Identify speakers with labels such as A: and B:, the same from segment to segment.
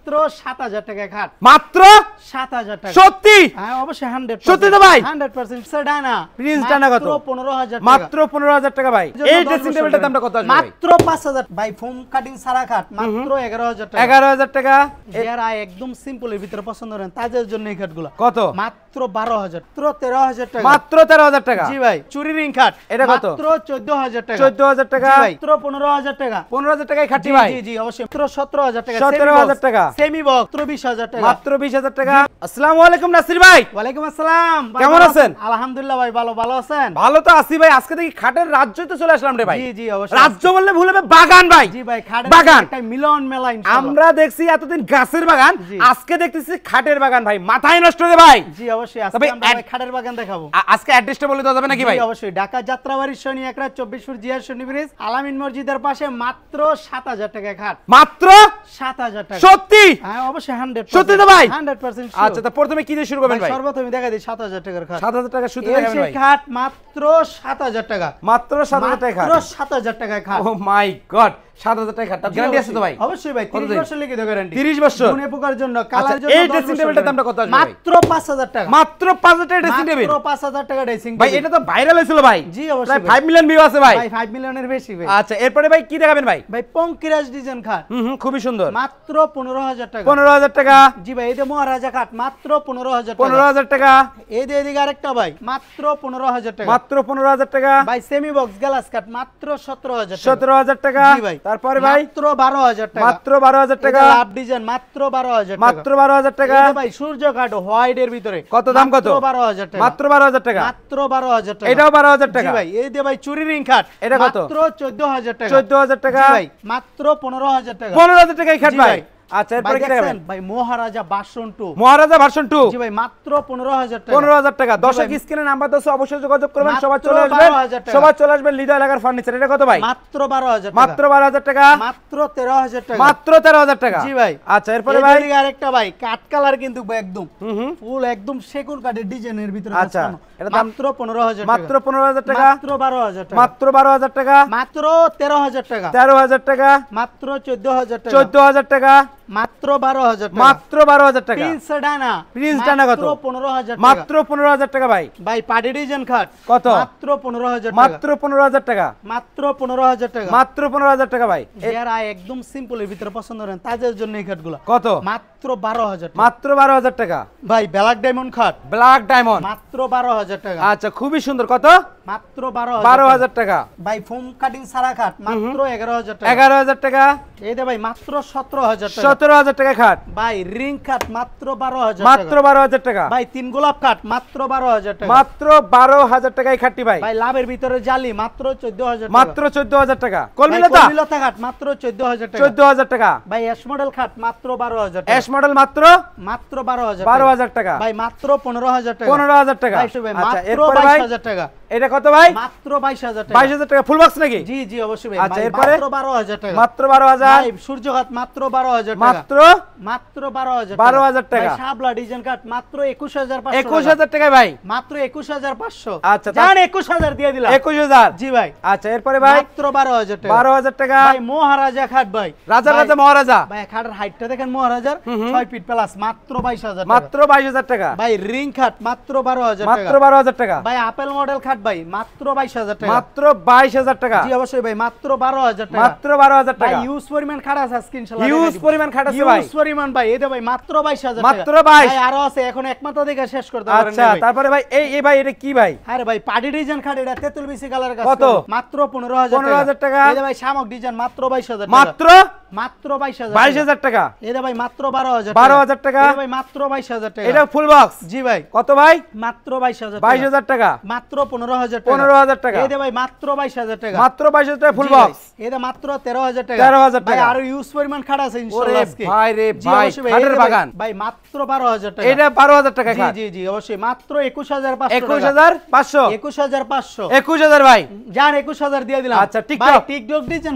A: মাত্র ৭০০০ টাকায় খাট।
B: মাত্র
A: ৭০০০ টাকা।
B: সত্যি?
A: হ্যাঁ অবশ্যই 100%।
B: সত্যি তো ভাই?
A: 100% স্যার ডানা।
B: প্রিন্স ডানা কত?
A: মাত্র ১৫০০০ টাকা।
B: মাত্র ১৫,০০০ টাকা ভাই। এই ড্রেসিং টেবিলটার দামটা কত আসবে ভাই?
A: মাত্র ৫০০০ ভাই। ফোম কাটিং সারা খাট মাত্র ১১০০০ টাকা।
B: ১১,০০০ টাকা।
A: যারা একদম সিম্পলের ভিতরে পছন্দ করেন তাদের জন্য এই খাটগুলো।
B: কত?
A: মাত্র ১২০০০, মাত্র ১৩০০০ টাকা।
B: মাত্র ১৩,০০০ টাকা।
A: জি ভাই। চুরি রিং খাট
B: এটা কত?
A: মাত্র ১৪০০০ টাকা।
B: ১৪,০০০ টাকা।
A: জি ভাই। মাত্র ১৫০০০ টাকা।
B: ১৫,০০০ টাকায় খাটি
A: জি
B: ভাই।
A: জি জি অবশ্যই। মাত্র ১৭০০০ টাকা।
B: ১৭,০০০ টাকা।
A: সেমি বক্স মাত্র ২০০০০ টাকা।
B: মাত্র ২০,০০০ টাকা। আসসালামু আলাইকুম নাসির ভাই।
A: ওয়ালাইকুম আসসালাম ভাই।
B: কেমন আছেন?
A: আলহামদুলিল্লাহ ভাই ভালো। ভালো আছেন?
B: ভালো তো আছি ভাই। আজকে দেখি খাটের রাজ্যই তো চলে আসলাম রে ভাই।
A: জি জি অবশ্যই।
B: রাজ্য বললে ভুল হবে, বাগান ভাই।
A: জি ভাই খাটের
B: বাগান।
A: একটা মিলন মেলা ইনশাআল্লাহ।
B: আমরা দেখছি এতদিন গাছের বাগান,
A: জি।
B: আজকে দেখতেছি খাটের বাগান ভাই। মাথায় নষ্ট রে ভাই।
A: জি অবশ্যই।
B: তবে
A: আজকে আমরা ভাই খাটের বাগান দেখাবো।
B: আজকে অ্যাড্রেসটা বলে দেওয়া যাবে নাকি ভাই?
A: জি অবশ্যই। ঢাকা যাত্রাবাড়ি শনি একরা ২৪ ফুট জিয়ার শনি ব্রিজ আলামিন মসজিদের পাশে মাত্র ৭০০০ টাকায় খাট।
B: মাত্র
A: ৭০০০ টাকা।
B: সত্যি?
A: হ্যাঁ অবশ্যই 100%।
B: সত্যি তো ভাই?
A: 100%
B: আচ্ছা তা প্রথমে কি দিয়ে শুরু করবেন ভাই?
A: সর্বপ্রথম দেখা দিই ৭০০০ টাকার খাট।
B: ৭,০০০ টাকা শুধু
A: এই
B: দেখাবেন
A: সেই
B: ভাই?
A: খাট মাত্র ৭০০০ টাকা।
B: মাত্র ৭,০০০ টাকা খাট।
A: মাত্র ৭০০০ টাকায় খাট।
B: ও মাই গড, ৭,০০০ টাকা খাট। তার গ্যারান্টি আছে তো ভাই?
A: অবশ্যই ভাই। 30
B: কতদিন?
A: বছর লিখিত গ্যারান্টি।
B: 30 বছর?
A: গুণে পোকার জন্য,
B: আচ্ছা,
A: কালার জন্য।
B: এই
A: 10
B: ড্রেসিং
A: বছর
B: টেবিলটার দামটা কত আসবে ভাই?
A: মাত্র ৫০০০ টাকা।
B: মাত্র ৫,০০০ টাকা ড্রেসিং টেবিল।
A: মাত্র ৫০০০ টাকা ড্রেসিং
B: ভাই
A: টেবিল।
B: এটা তো ভাইরাল হয়েছিল ভাই।
A: জি অবশ্যই
B: প্রায়
A: ভাই।
B: 5 মিলিয়ন ভিউ আছে ভাই।
A: ভাই 5 মিলিয়নের বেশি ভাই।
B: আচ্ছা এরপরে ভাই কি দেখাবেন ভাই?
A: ভাই পঙ্কিরাজ ডিজাইন খাট
B: খুবই সুন্দর।
A: মাত্র ১৫০০০ টাকা।
B: ১৫,০০০ টাকা।
A: জি ভাই। এই যে মহারাজা খাট মাত্র ১৫০০০ টাকা।
B: ১৫,০০০ টাকা।
A: এই যে এদিকে আরেকটা ভাই মাত্র ১৫০০০ টাকা।
B: মাত্র ১৫,০০০ টাকা।
A: ভাই সেমি বক্স গ্লাস কাট মাত্র ১৭০০০ টাকা।
B: ১৭,০০০ টাকা।
A: জি ভাই।
B: তারপরে ভাই
A: মাত্র ১২০০০ টাকা।
B: মাত্র ১২,০০০ টাকা।
A: এটা লাভ ডিজাইন মাত্র ১২০০০ টাকা।
B: মাত্র ১২,০০০ টাকা।
A: এই যে ভাই সূর্য কাট হোয়াইট এর ভিতরে
B: কত দাম কত?
A: মাত্র ১২০০০ টাকা।
B: মাত্র ১২,০০০ টাকা।
A: মাত্র ১২০০০ টাকা।
B: এটাও ১২,০০০
A: জি
B: টাকা।
A: ভাই। এই যে ভাই চুরি রিং খাট
B: এটা কত?
A: মাত্র ১৪০০০ টাকা।
B: ১৪,০০০ টাকা।
A: জি ভাই। মাত্র ১৫০০০ টাকা।
B: ১৫,০০০ টাকা এই খাট
A: জি
B: ভাই।
A: ভাই।
B: আচ্ছা এরপরে
A: ভাই
B: কি দেখাবেন?
A: দেখছেন ভাই মহারাজা ভার্সন 2।
B: মহারাজা ভার্সন 2।
A: জি ভাই মাত্র ১৫০০০ টাকা।
B: ১৫,০০০ টাকা।
A: জি
B: দর্শক
A: ভাই।
B: স্ক্রিনে নাম্বার দেওয়া আছে, অবশ্যই যোগাযোগ করবেন।
A: মাত্র
B: সবাই চলে আসবেন।
A: ১২,০০০ টাকা।
B: সবাই চলে আসবেন হৃদয় এলাকার ফার্নিচার। এটা কত ভাই?
A: মাত্র ১২০০০ টাকা।
B: মাত্র ১২,০০০ টাকা।
A: মাত্র ১৩০০০ টাকা।
B: মাত্র 13,০০০ টাকা।
A: জি ভাই।
B: আচ্ছা এরপরে ভাই
A: এদিকে আরেকটা ভাই কাট কালার কিন্তু একদম ফুল একদম সেগুন কাঠের ডিজাইনের ভিতরে
B: আচ্ছা,
A: বসানো।
B: এটা দাম
A: মাত্র ১৫০০০ টাকা।
B: মাত্র ১৫,০০০ টাকা।
A: মাত্র ১২০০০ টাকা।
B: মাত্র ১২,০০০ টাকা।
A: মাত্র ১৩০০০ টাকা।
B: ১৩,০০০ টাকা।
A: মাত্র ১৪০০০ টাকা।
B: ১৪,০০০ টাকা।
A: মাত্র ১২০০০ টাকা।
B: মাত্র ১২,০০০ টাকা।
A: প্রিন্স ডানা।
B: প্রিন্স ডানা কত?
A: মাত্র ১৫০০০ টাকা।
B: মাত্র ১৫,০০০ টাকা ভাই।
A: ভাই পার্টি ডিজাইন খাট
B: কত?
A: মাত্র ১৫০০০ টাকা।
B: মাত্র ১৫,০০০ টাকা।
A: মাত্র ১৫০০০ টাকা।
B: মাত্র ১৫,০০০ টাকা ভাই।
A: যারা একদম সিম্পলের ভিতরে পছন্দ করেন তাদের জন্য এই খাটগুলো।
B: কত?
A: মাত্র ১২০০০ টাকা।
B: মাত্র ১২,০০০ টাকা।
A: ভাই ব্ল্যাক ডায়মন্ড খাট
B: ব্ল্যাক ডায়মন্ড।
A: মাত্র ১২০০০ টাকা।
B: আচ্ছা খুবই সুন্দর। কত?
A: মাত্র ১২০০০
B: ১২,০০০ টাকা।
A: ভাই ফোম কাটিং সারা খাট মাত্র ১১০০০ টাকা।
B: ১১,০০০ টাকা।
A: এই যে ভাই মাত্র ১৭০০০ টাকা।
B: ১৭,০০০ টাকা খাট।
A: ভাই রিং খাট মাত্র ১২০০০
B: মাত্র
A: টাকা।
B: ১২,০০০ টাকা।
A: ভাই তিন গোলাপ খাট মাত্র ১২০০০ টাকা।
B: মাত্র ১২,০০০ টাকা এই খাটটি ভাই।
A: ভাই লাভের ভিতরে জালি মাত্র ১৪০০০ টাকা।
B: মাত্র ১৪,০০০ টাকা।
A: ভাই
B: কলমিলতা
A: কলমিলতা খাট মাত্র ১৪০০০ টাকা।
B: ১৪,০০০ টাকা।
A: ভাই এস মডেল খাট মাত্র ১২০০০ টাকা।
B: এস মডেল মাত্র
A: মাত্র ১২০০০
B: ১২,০০০ টাকা।
A: ভাই মাত্র ১৫০০০ টাকা।
B: ১৫,০০০ টাকা।
A: ভাই ভাই
B: আচ্ছা
A: মাত্র
B: এরপরে ভাই
A: ২২০০০ টাকা।
B: এটা কত ভাই?
A: মাত্র ২২০০০ টাকা।
B: ২২,০০০ টাকা ফুল বক্স নাকি?
A: জি জি অবশ্যই ভাই।
B: আচ্ছা,
A: ভাই
B: এরপরে?
A: মাত্র ১২০০০ টাকা।
B: মাত্র ১২,০০০।
A: ভাই সূর্যঘাত মাত্র ১২০০০ টাকা।
B: মাত্র
A: মাত্র ১২০০০
B: ১২,০০০ টাকা।
A: ভাই শাবলা ডিজাইন কাট মাত্র ২১৫০০
B: ২১,০০০ টাকায় ভাই।
A: মাত্র ২১৫০০।
B: আচ্ছা,
A: জান ২১০০০ দিয়ে দিলাম।
B: ২১,০০০।
A: জি ভাই।
B: আচ্ছা এরপরে ভাই
A: মাত্র ১২০০০ টাকা।
B: ১২,০০০ টাকা।
A: ভাই মহারাজা খাট ভাই।
B: রাজা
A: ভাই-
B: রাজা মহারাজা।
A: ভাই খাটের হাইটটা দেখেন মহারাজার ৬ ফিট প্লাস মাত্র ২২০০০ টাকা।
B: মাত্র ২২,০০০ টাকা।
A: ভাই রিং খাট মাত্র ১২০০০ টাকা।
B: মাত্র ১২,০০০ টাকা।
A: ভাই আপেল মডেল খাট ভাই মাত্র ২২০০০ টাকা।
B: মাত্র ২২,০০০ টাকা।
A: জি অবশ্যই ভাই মাত্র ১২০০০ টাকা।
B: মাত্র 12,০০০
A: ভাই
B: টাকা।
A: ইউজ পরিমাণ খাট আছে আজকে ইনশাআল্লাহ।
B: হিউজ পরিমাণ খাট আছে ভাই।
A: ইউজ পরিমাণ ভাই এই দে ভাই মাত্র ২২০০০ টাকা।
B: মাত্র 22।
A: ভাই আরো আছে এখন একমাত্র দেখে শেষ করতে পারেন
B: আচ্ছা
A: না ভাই।
B: তারপরে ভাই এই ভাই এটা কি ভাই?
A: আরে ভাই পার্টি ডিজাইন খাট এটা তেতুল বিসি কালার কাজ
B: কত?
A: মাত্র ১৫০০০
B: 15,000 টাকা।
A: এই যে ভাই শামুক ডিজাইন মাত্র ২২০০০ টাকা।
B: মাত্র
A: মাত্র ২২০০০
B: ২২,০০০ টাকা।
A: এই যে ভাই মাত্র ১২০০০
B: 12,000 টাকা।
A: এই যে ভাই মাত্র ২২০০০ টাকা।
B: এটা ফুল বক্স
A: জি ভাই
B: কত ভাই?
A: মাত্র ২২০০০ টাকা।
B: ২২,০০০ টাকা।
A: মাত্র ১৫০০০ টাকা।
B: 15,000 টাকা।
A: এই যে ভাই মাত্র ২২০০০ টাকা।
B: মাত্র 22,000 টাকা ফুল
A: জি ভাই,
B: বক্স।
A: এই যে মাত্র ১৩০০০ টাকা।
B: 13,000
A: ভাই
B: টাকা।
A: আরো ইউজ পরিমাণ খাট আছে
B: ওরে
A: ইনশাআল্লাহ আজকে।
B: ভাই রে
A: জি,
B: ভাই
A: অবশ্যই ভাই,
B: খাটের
A: এই যে ভাই-
B: বাগান।
A: ভাই মাত্র ১২০০০ টাকা।
B: এটা 12,000 টাকা
A: জি
B: খাট।
A: জি জি অবশ্যই মাত্র ২১৫০০
B: 21,500
A: ২১৫০০
B: 21,000 ভাই।
A: যান ২১০০০ দিয়ে দিলাম।
B: আচ্ছা, টিকটক।
A: ভাই টিকটক দিয়েছেন ভাই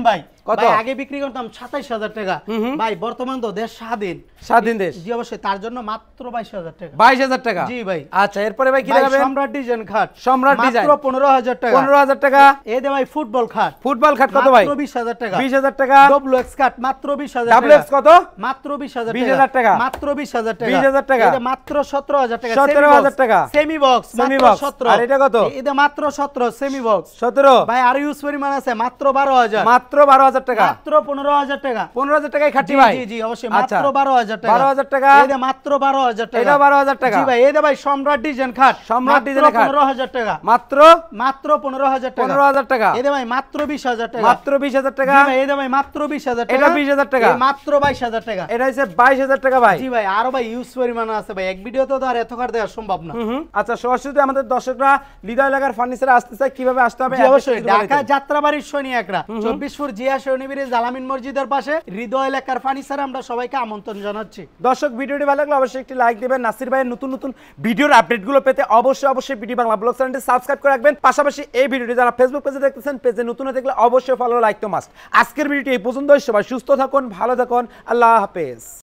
B: কত?
A: ভাই আগে বিক্রি করতাম 27000 টাকা ভাই বর্তমান তো দেশ
B: স্বাধীন দেশ।
A: জি অবশ্যই তার জন্য মাত্র 22000 টাকা
B: 22000 টাকা।
A: জি ভাই।
B: আচ্ছা এরপরে ভাই কি
A: ভাই
B: দেখাবেন?
A: সম্রাট ডিজাইন খাট
B: সম্রাট ডিজাইন
A: মাত্র 15000 টাকা
B: 15000 টাকা।
A: এই দে ভাই ফুটবল খাট
B: ফুটবল খাট কত ভাই?
A: মাত্র 20000 টাকা
B: 20000 টাকা।
A: ডব্লু এক্স খাট মাত্র 20000
B: ডাবল
A: টাকা
B: এক্স কত?
A: মাত্র 20000
B: 20,000 টাকা।
A: মাত্র 20000 টাকা
B: 20,000 টাকা।
A: এটা মাত্র 17000 টাকা
B: 17,000 টাকা।
A: সেমি বক্স
B: সেমি
A: মাত্র
B: বক্স।
A: 17
B: আর এটা কত?
A: এটা মাত্র 17 সেমি বক্স
B: 17
A: ভাই আর ইউজ পরিমাণ আছে মাত্র 12000
B: মাত্র 12000 টাকা।
A: মাত্র 15000 টাকা
B: 15000 টাকায় খাটি
A: জি
B: ভাই।
A: জি জি অবশ্যই
B: আচ্ছা।
A: মাত্র 12000 টাকা
B: 12000 টাকা।
A: এই যে মাত্র 12000 টাকা
B: এটা 12000 টাকা।
A: জি ভাই এই যে ভাই সম্রাট ডিজাইন খাট
B: সম্রাট ডিজাইনের খাট।
A: 15000 টাকা
B: মাত্র
A: মাত্র 15000 টাকা
B: 15000 টাকা।
A: এই যে ভাই মাত্র 20000 টাকা
B: মাত্র 20000 টাকা।
A: জি ভাই এই যে ভাই মাত্র 20000 টাকা
B: এটা 20000 টাকা।
A: এই মাত্র 22000 টাকা
B: এটা হচ্ছে 22000 টাকা ভাই।
A: জি ভাই আরো ভাই ইউজ পরিমাণ আছে ভাই এক ভিডিওতে তো আর এত কার দেওয়া সম্ভব না
B: আচ্ছা সরাসরি আমাদের দর্শকরা হৃদয় এলাকার ফার্নিচারে আসতে চায় কিভাবে আসতে হবে?
A: জি অবশ্যই
B: অ্যাড্রেসটা একটু বলে
A: ঢাকা
B: দিন।
A: যাত্রাবাড়ির শনি একরা 24 ফুট জিয়া শনি ব্রিজ আলামিন মসজিদের পাশে হৃদয় এলাকার ফার্নিচারে আমরা সবাইকে আমন্ত্রণ জানাচ্ছি
B: দর্শক ভিডিওটি ভালো লাগলে অবশ্যই একটি লাইক দিবেন। নাসির ভাইয়ের নতুন নতুন ভিডিওর আপডেটগুলো পেতে অবশ্যই বিডি বাংলা ব্লগ চ্যানেলটি সাবস্ক্রাইব করে রাখবেন। পাশাপাশি এই ভিডিওটি যারা ফেসবুক পেজে দেখতেছেন, পেজে নতুন হয়ে দেখলে অবশ্যই ফলো লাইক তো মাস্ট। আজকের ভিডিওটি এই পর্যন্তই। সবাই সুস্থ থাকুন, ভালো থাকুন, আল্লাহ হাফেজ।